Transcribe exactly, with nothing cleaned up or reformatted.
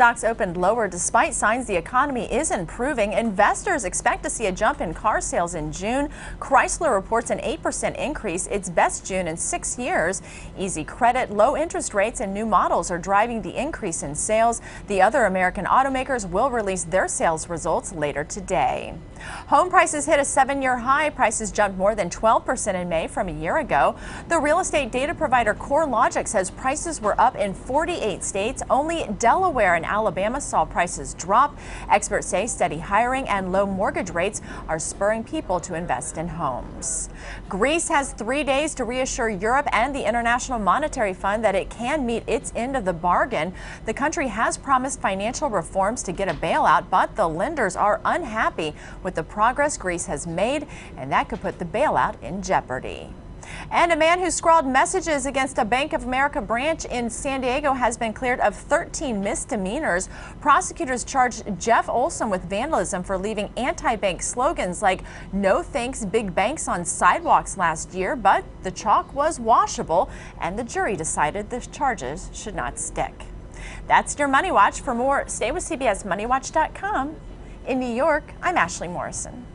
Stocks opened lower despite signs the economy is improving. Investors expect to see a jump in car sales in June. Chrysler reports an eight percent increase, its best June in six years. Easy credit, low interest rates, and new models are driving the increase in sales. The other American automakers will release their sales results later today. Home prices hit a seven-year high. Prices jumped more than twelve percent in May from a year ago. The real estate data provider CoreLogic says prices were up in forty-eight states. Only Delaware and Alabama saw prices drop. Experts say steady hiring and low mortgage rates are spurring people to invest in homes. Greece has three days to reassure Europe and the International Monetary Fund that it can meet its end of the bargain. The country has promised financial reforms to get a bailout, but the lenders are unhappy with the progress Greece has made, and that could put the bailout in jeopardy. And a man who scrawled messages against a Bank of America branch in San Diego has been cleared of thirteen misdemeanors. Prosecutors charged Jeff Olson with vandalism for leaving anti-bank slogans like "No thanks, big banks" on sidewalks last year, but the chalk was washable, and the jury decided the charges should not stick. That's your Money Watch. For more, stay with C B S Money Watch dot com. In New York, I'm Ashley Morrison.